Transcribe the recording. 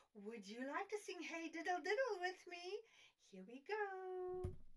Would you like to sing Hey Diddle Diddle with me? Here we go.